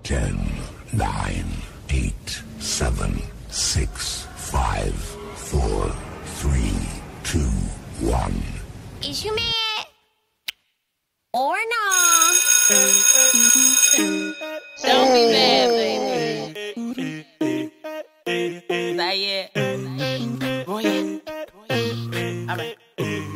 10, 9, 8, 7, 6, 5, 4, 3, 2, 1. Is you mad? Or no? Don't be mad, baby. Not yet. Boy, yeah. All right.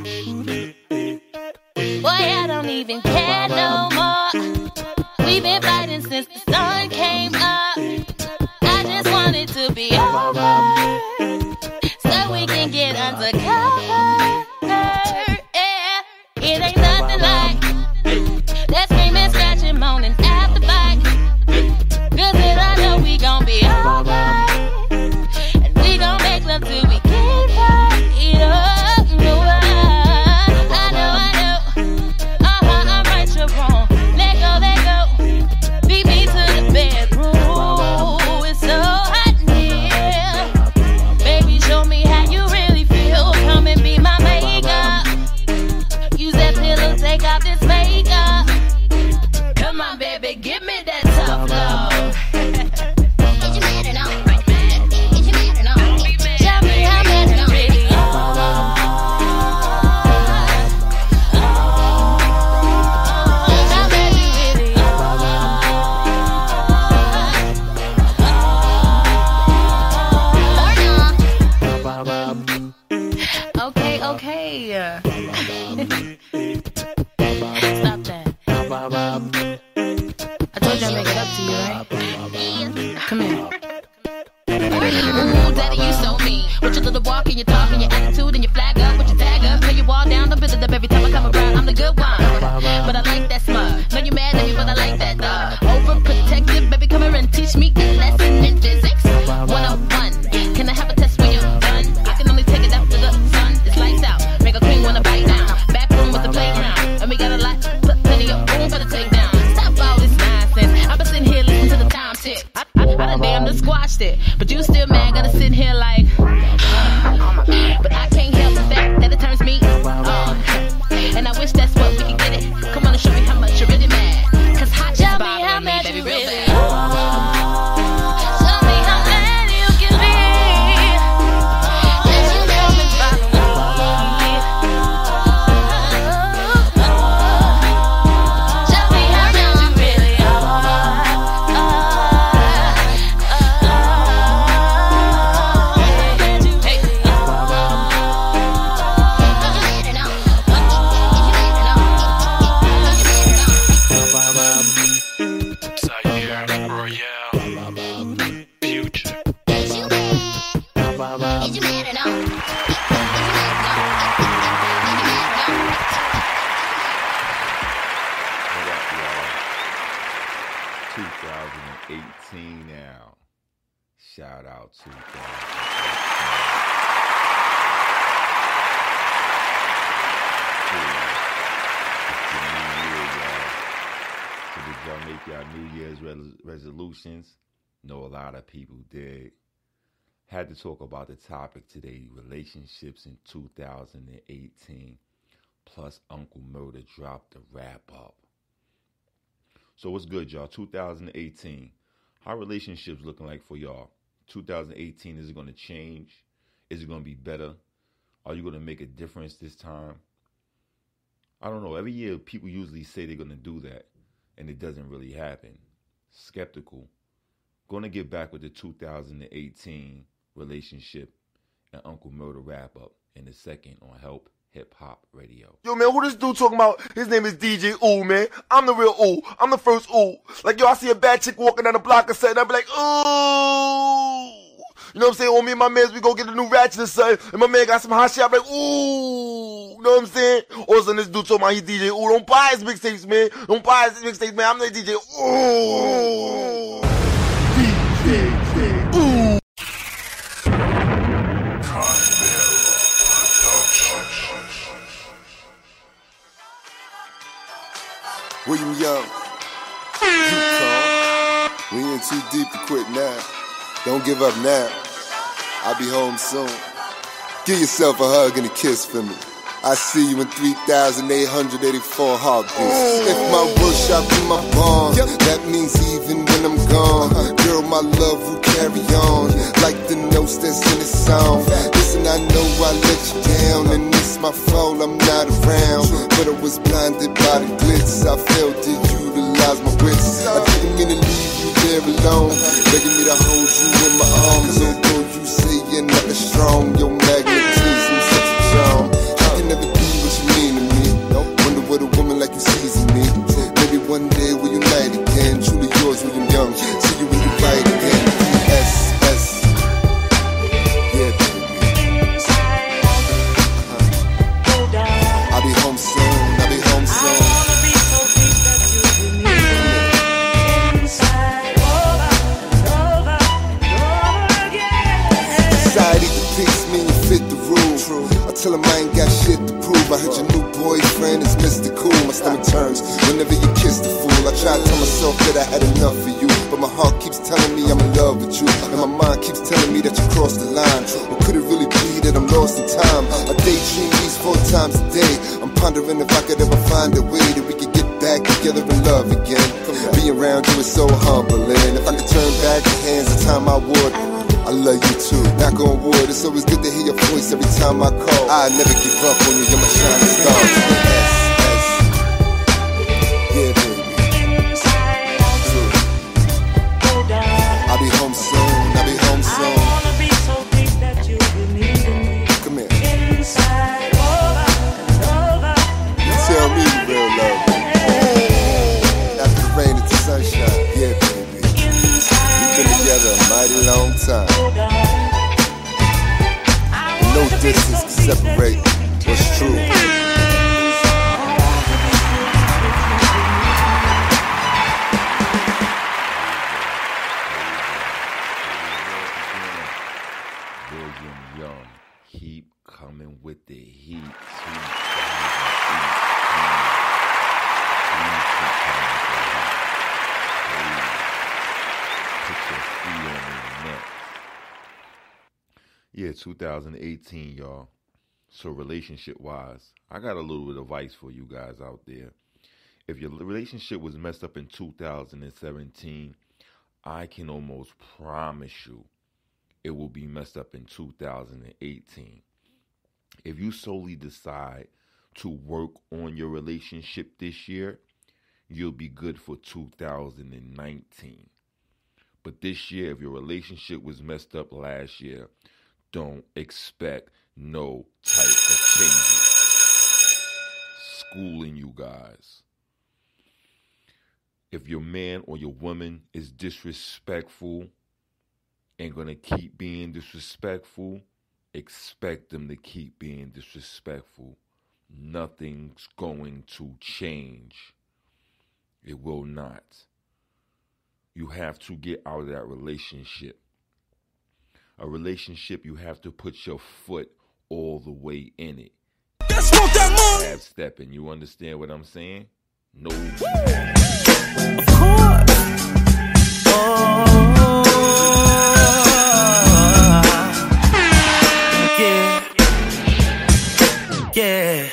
Boy, I don't even care no more. We've been fighting since the sun came up. I just want it to be over, so we can get undercover. Yeah, it ain't nothing like that screaming, scratching, moaning after fight. Cause then I know we gon' be alright, and we gon' make love till we get right. I know, I'm right, you're wrong. Let go, beat me to the bedroom. It's so hot in here. Baby, show me how you really feel. Come and be my makeup. Use that pillow, take out this makeup. Come on, baby, give me that tough love. Is you mad or no? Is you mad or no? Tell me how mad you really are. How mad you really are. Okay. Stop that. I told you I'd make it up to you, right? Come here. Ooh, daddy, you so mean. With your little walk and your talk and your attitude and your flag up with your tag up. Play your wall down, don't visit up every time I come around. I'm the good one, but I like that smug. Know you mad at me, but I like that overprotective. Baby, come here and teach me a lesson in physics 101. Can I have a test when you're done? I can only take it after the sun is lights out. Make a queen wanna bite down. Back room with the playground, and we got a lot, but plenty of room for the take down. Stop all this nonsense. I've been sitting here listening to the time tick. I done damn to squashed it, but you still mad? Gotta sit here like, but I can't help the fact that it turns me on, and I wish that's what we could get it. Come on and show me how much you're really mad. Cause hot just bothering me, baby, real bad. Show me how mad you can be. Let you come and follow me. Show me how mad you really are. Is you mad or no? 2018 now. Shout out to 2018. So did y'all make y'all New Year's resolutions? Know a lot of people did. Had to talk about the topic today, relationships in 2018. Plus, Uncle Murder dropped the wrap up. So what's good, y'all? 2018. How relationships looking like for y'all? 2018, is it going to change? Is it going to be better? Are you going to make a difference this time? I don't know. Every year, people usually say they're going to do that, and it doesn't really happen. Skeptical. Going to get back with the 2018 relationship and Uncle Murder wrap up in a second on Help Hip Hop Radio. Yo, man, who this dude talking about? His name is DJ Ooh, man. I'm the real Ooh. I'm the first Ooh. Like, yo, I see a bad chick walking down the block or something, I be like, ooh. You know what I'm saying? When me and my mans, we go get a new ratchet or something, and my man got some hot shit, I be like, ooh. You know what I'm saying? All of a sudden, this dude talking about he DJ Ooh. Don't buy his mixtapes, man. Don't buy his mixtapes, man. I'm the DJ Ooh. DJ Ooh. William Young, Utah. We ain't too deep to quit now. Don't give up now. I'll be home soon. Give yourself a hug and a kiss for me. I see you in 3,884 heartbeats. If my workshop be my barn, that means even when I'm gone, girl, my love will carry on, like the notes that's in the song. Listen, I know I let you down, and it's my fault I'm not around, but I was blinded by the glitz. I failed to utilize my wits. I didn't mean to leave you there alone, begging me to hold you in my arms. Although you say you're not as strong, your magnetism such a charm. I can never be what you mean to me. Wonder what a woman like you sees in me. Maybe one day we'll unite again. Truly yours, William Young. See you when you fight again. S. Yeah, baby. I'll be home soon. I'll be home soon. Society depicts me and fit the rule. I tell him I ain't got shit to prove. I heard your new boyfriend is Mr. Cool. My stomach turns whenever you kiss the fool. I try to tell myself that I had enough of you, but my heart keeps telling me I'm in love with you, and my mind keeps telling me that you crossed the line. Or could it really be that I'm lost in time? I daydream these 4 times a day. I'm pondering if I could ever find a way that we could get back together in love again. Being around you is so humbling. If I could turn back the hands of time, I would. I love you too, knock on wood. It's always good to hear your voice every time I call. I never give up on you, you're my shining star. S. Yeah, baby. True. I'll be home soon, I'll be home soon. I wanna be so deep that you will need me. Come here. Inside, over. You tell me the real love. After the rain, it's the sunshine. Yeah, baby. We've been together a mighty long time. No distance can separate what's true. William Young, keep coming with the heat. Put your feet on the neck. Yeah, 2018, y'all. So relationship-wise, I got a little bit of advice for you guys out there. If your relationship was messed up in 2017, I can almost promise you it will be messed up in 2018. If you solely decide to work on your relationship this year, you'll be good for 2019. But this year, if your relationship was messed up last year, don't expect no type of changes. Schooling you guys. If your man or your woman is disrespectful and gonna keep being disrespectful, expect them to keep being disrespectful. Nothing's going to change. It will not. You have to get out of that relationship. A relationship, you have to put your foot all the way in it. Half stepping, you understand what I'm saying? No. Of course. Yeah.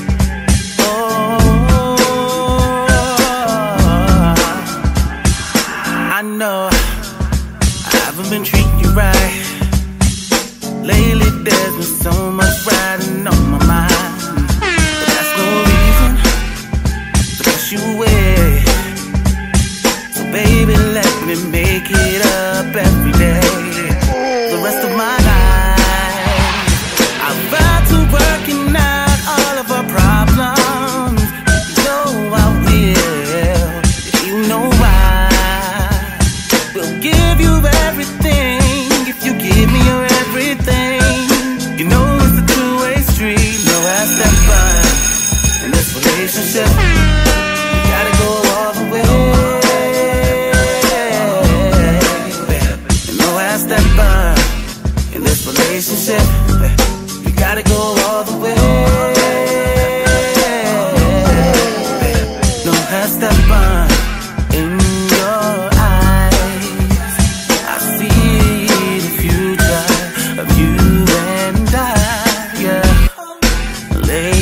I know I haven't been treating you right. Lately there's been so much riding on my mind, but that's no reason to push you away. So baby, let me make it up every day, the rest of my life. I'll ride to working out all of our problems. You know I will, if you know why. We'll give you everything if you give me your everything. You know it's a two-way street, no half step by. In this relationship, you gotta go all the way. No half step by. In this relationship, you gotta go all the way. No half step by. In your eyes, I see the future of you and I, yeah.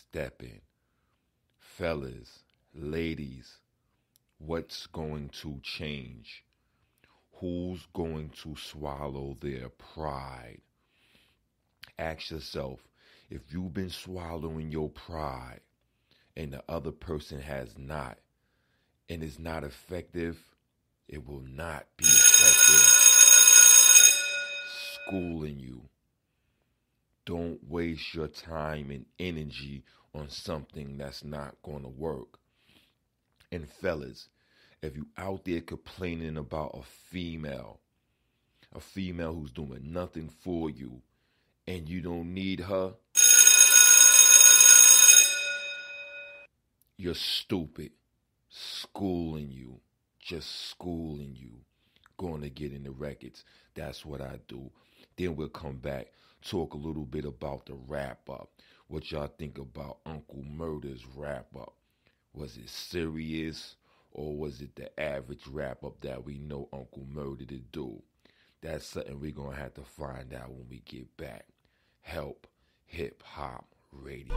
stepping. Fellas, ladies, what's going to change? Who's going to swallow their pride? Ask yourself, if you've been swallowing your pride and the other person has not, and is not effective, it will not be effective. Schooling you. Don't waste your time and energy on something that's not going to work. And fellas, if you out there complaining about a female who's doing nothing for you, and you don't need her, you're stupid. Schooling you. Just schooling you. Going to get in the records. That's what I do. Then we'll come back, talk a little bit about the wrap-up. What y'all think about Uncle Murder's wrap-up? Was it serious, or was it the average wrap-up that we know Uncle Murder to do? That's something we're going to have to find out when we get back. Help Hip Hop Radio.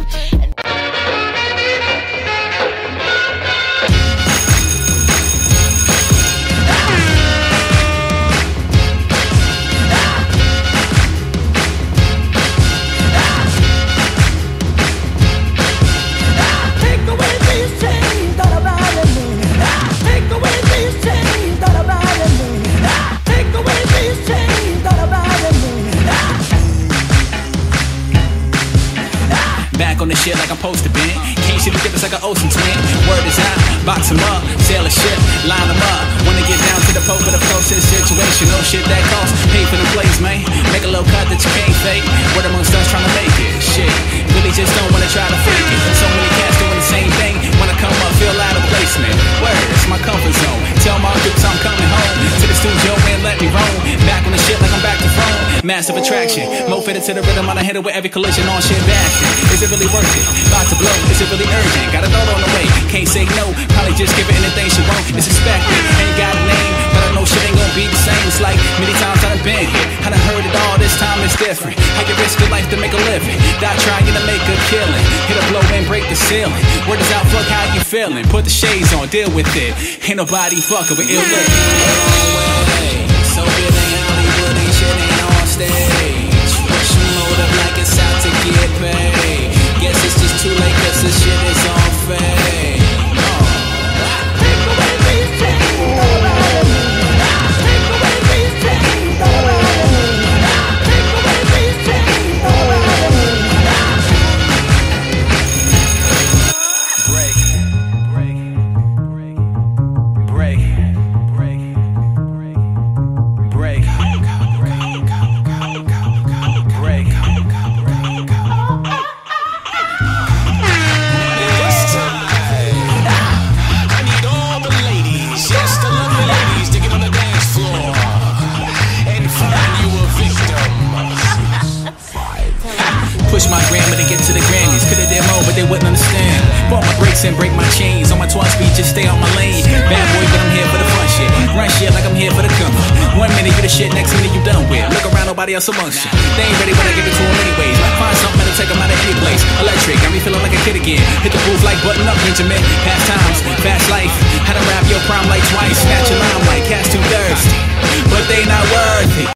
On the shit like I'm supposed to be. Can't see the difference like an ocean twin. Word is out, box them up, sail a ship, line them up. When they get down to the pope of the process situation, no shit that costs. Pay for the place, man. Make a little cut that you can't fake. Word amongst us trying to make it. Shit, really just don't wanna try to fake it. So many cats doing the same thing. When I come up, feel out of placement. Word, it's my comfort zone. Tell my dukes I'm coming home to the studio and let me roam. Back on the shit like I'm back to throne. Massive attraction, mo fitted to the rhythm. I hit it with every collision on shit bashing. Is it really worth it? About to blow, is it really urgent? Got a thought on the way, can't say no. Probably just give her anything she want. It's expected, ain't got a name, but I know shit ain't gonna be the same. It's like many times I done been here, I done heard it all. This time it's different. How you risk your life to make a living? Die trying to make a killing. Hit a blow and break the ceiling. Word is out, fuck how you feeling. Put the shades on, deal with it. Ain't nobody fucking with ill living. So it ain't Hollywood, ain't shit ain't on stage. Push your motive like it's out to get paid. Guess it's just too late cause this shit is on fade. Take away these chains, all about me. Take away these chains, all about me. Take away these chains, all about me. Break, break, break, break, break, break, break. Push my grandma to get to the Grammys. Could've did more, but they wouldn't understand. Bought my brakes and break my chains. On my 12 speed, just stay on my lane. Bad boy, but I'm here for the fun shit. Run shit like I'm here for the comfort. 1 minute you the shit, next minute you done with. Look around, nobody else amongst you. They ain't ready when I give it to them anyways. Find something that'll take them out of any place. Electric, got me feeling like a kid again. Hit the booth like button up, Benjamin. Past times, fast life. Had to rap your prime like twice. Snatch your limelight, cast too thirsty. But they not worthy.